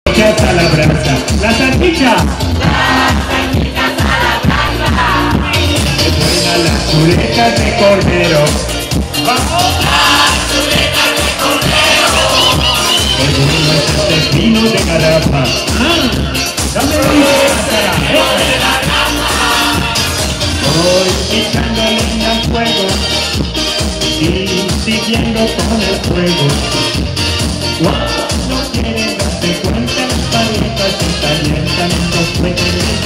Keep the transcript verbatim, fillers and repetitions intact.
A la brasa, la salchicha. Las salchichas a la brasa. Es buena la chuleta de cordero. ¡Vamos! Las chuletas de cordero. Es bueno este vino de garrafa. ¡Ah! ¡Dame una de la grasa. Voy echando leña al fuego y siguiendo con el fuego. Cuando quieren darse cuenta, las paletas se calientan en dos fuegos.